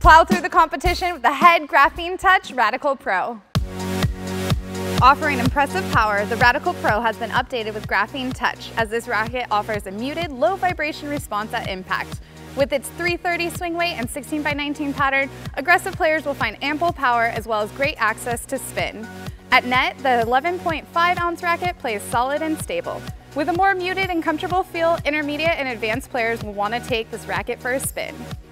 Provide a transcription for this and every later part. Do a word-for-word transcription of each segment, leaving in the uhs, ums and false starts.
Plow through the competition with the Head Graphene Touch Radical Pro. Offering impressive power, the Radical Pro has been updated with Graphene Touch, as this racket offers a muted, low vibration response at impact. With its three thirty swing weight and sixteen by nineteen pattern, aggressive players will find ample power as well as great access to spin. At net, the eleven point five ounce racket plays solid and stable. With a more muted and comfortable feel, intermediate and advanced players will want to take this racket for a spin.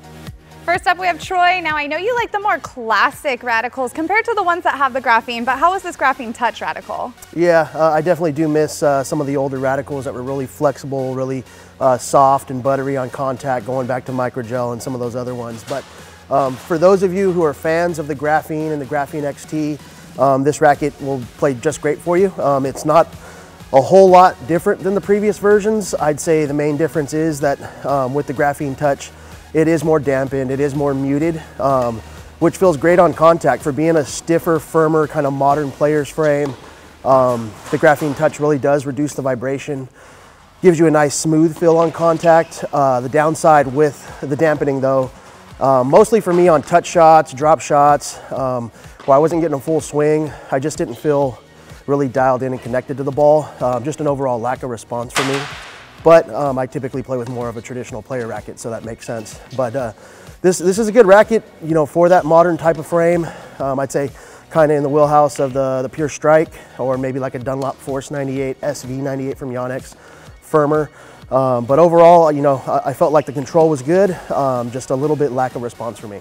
First up, we have Troy. Now, I know you like the more classic Radicals compared to the ones that have the graphene, but how was this Graphene Touch Radical? Yeah, uh, I definitely do miss uh, some of the older Radicals that were really flexible, really uh, soft and buttery on contact, going back to microgel and some of those other ones. But um, for those of you who are fans of the Graphene and the Graphene X T, um, this racket will play just great for you. Um, it's not a whole lot different than the previous versions. I'd say the main difference is that um, with the Graphene Touch, it is more dampened, it is more muted, um, which feels great on contact. For being a stiffer, firmer, kind of modern player's frame, um, the Graphene Touch really does reduce the vibration, gives you a nice smooth feel on contact. Uh, the downside with the dampening though, um, mostly for me on touch shots, drop shots, um, where I wasn't getting a full swing, I just didn't feel really dialed in and connected to the ball. Uh, just an overall lack of response for me. But um, I typically play with more of a traditional player racket, so that makes sense. But uh, this, this is a good racket, you know, for that modern type of frame. Um, I'd say kind of in the wheelhouse of the, the Pure Strike, or maybe like a Dunlop Force ninety-eight, S V ninety-eight from Yonex, firmer. Um, but overall, you know, I, I felt like the control was good, um, just a little bit lack of response for me.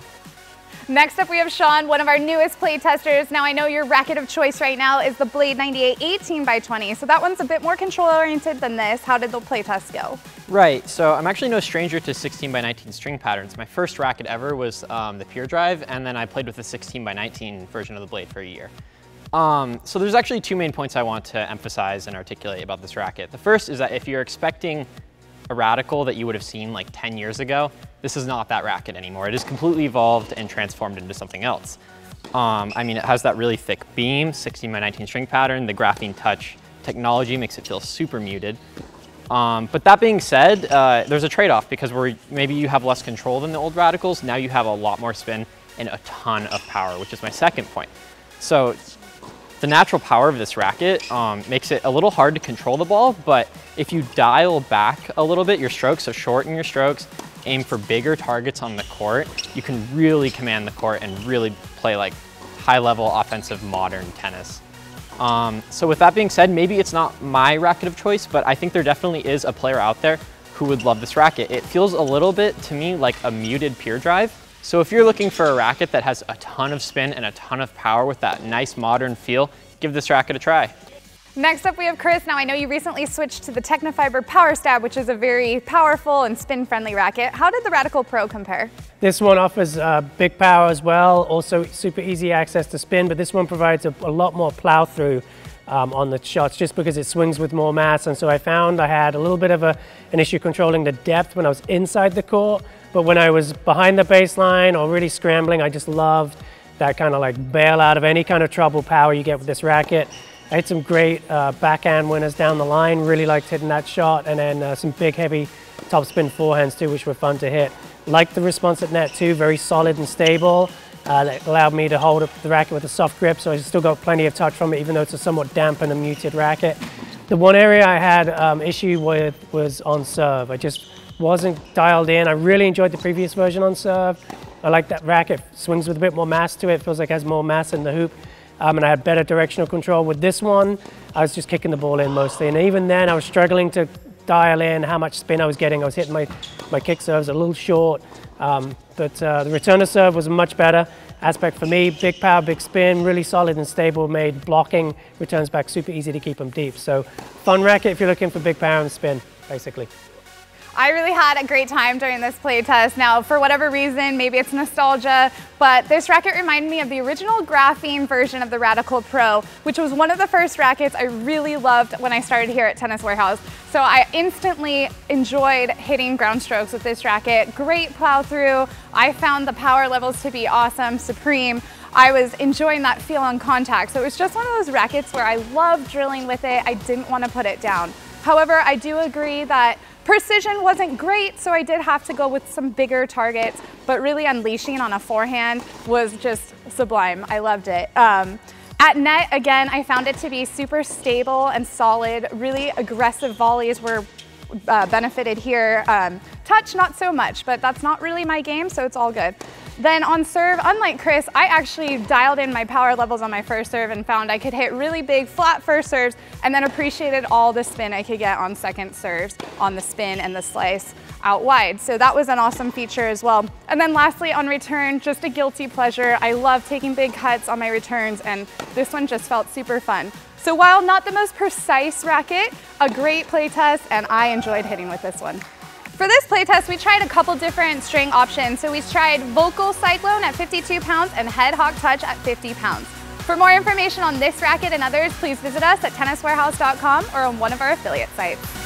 Next up, we have Sean, one of our newest play testers. Now, I know your racket of choice right now is the Blade ninety-eight eighteen by twenty, so that one's a bit more control-oriented than this. How did the play test go? Right, so I'm actually no stranger to sixteen by nineteen string patterns. My first racket ever was um, the Pure Drive, and then I played with the sixteen by nineteen version of the Blade for a year. Um, so there's actually two main points I want to emphasize and articulate about this racket. The first is that if you're expecting a Radical that you would have seen like ten years ago, this is not that racket anymore. It is completely evolved and transformed into something else. Um, I mean, it has that really thick beam, sixteen by nineteen string pattern. The Graphene Touch technology makes it feel super muted. Um, but that being said, uh, there's a trade-off, because where maybe you have less control than the old Radicals, now you have a lot more spin and a ton of power, which is my second point. So the natural power of this racket um, makes it a little hard to control the ball, but if you dial back a little bit your strokes, so shorten your strokes, aim for bigger targets on the court, you can really command the court and really play like high-level offensive modern tennis. Um, so with that being said, maybe it's not my racket of choice, but I think there definitely is a player out there who would love this racket. It feels a little bit to me like a muted Pure Drive. So if you're looking for a racket that has a ton of spin and a ton of power with that nice modern feel, give this racket a try. Next up, we have Chris. Now, I know you recently switched to the Technofiber Power Stab, which is a very powerful and spin-friendly racket. How did the Radical Pro compare? This one offers uh, big power as well, also super easy access to spin, but this one provides a, a lot more plow-through um, on the shots, just because it swings with more mass. And so I found I had a little bit of a, an issue controlling the depth when I was inside the court, but when I was behind the baseline or really scrambling, I just loved that kind of like bail out of any kind of trouble power you get with this racket. I had some great uh, backhand winners down the line, really liked hitting that shot, and then uh, some big heavy topspin forehands too, which were fun to hit. Liked the response at net too, very solid and stable. Uh, that allowed me to hold up the racket with a soft grip, so I still got plenty of touch from it, even though it's a somewhat dampened and muted racket. The one area I had um, issue with was on serve. I just wasn't dialed in. I really enjoyed the previous version on serve. I like that racket, swings with a bit more mass to it, feels like it has more mass in the hoop. Um, and I had better directional control. With this one, I was just kicking the ball in mostly. And even then, I was struggling to dial in how much spin I was getting. I was hitting my, my kick serves a little short. Um, but uh, the return to serve was a much better aspect for me. Big power, big spin, really solid and stable, made blocking returns back super easy to keep them deep. So fun racket if you're looking for big power and spin, basically. I really had a great time during this play test. Now, for whatever reason, maybe it's nostalgia, but this racket reminded me of the original graphene version of the Radical Pro, which was one of the first rackets I really loved when I started here at Tennis Warehouse. So I instantly enjoyed hitting ground strokes with this racket. Great plow through. I found the power levels to be awesome, supreme. I was enjoying that feel on contact. So it was just one of those rackets where I loved drilling with it. I didn't want to put it down. However, I do agree that Precision wasn't great, so I did have to go with some bigger targets, but really unleashing on a forehand was just sublime. I loved it. Um, At net, again, I found it to be super stable and solid. Really aggressive volleys were uh, benefited here. Um, touch, not so much, but that's not really my game, so it's all good. Then on serve, unlike Chris, I actually dialed in my power levels on my first serve and found I could hit really big flat first serves and then appreciated all the spin I could get on second serves on the spin and the slice out wide. So that was an awesome feature as well. And then lastly on return, just a guilty pleasure. I love taking big cuts on my returns and this one just felt super fun. So while not the most precise racket, a great play test and I enjoyed hitting with this one. For this playtest, we tried a couple different string options. So we tried Vocal Cyclone at fifty-two pounds and Head Hawk Touch at fifty pounds. For more information on this racket and others, please visit us at tennis warehouse dot com or on one of our affiliate sites.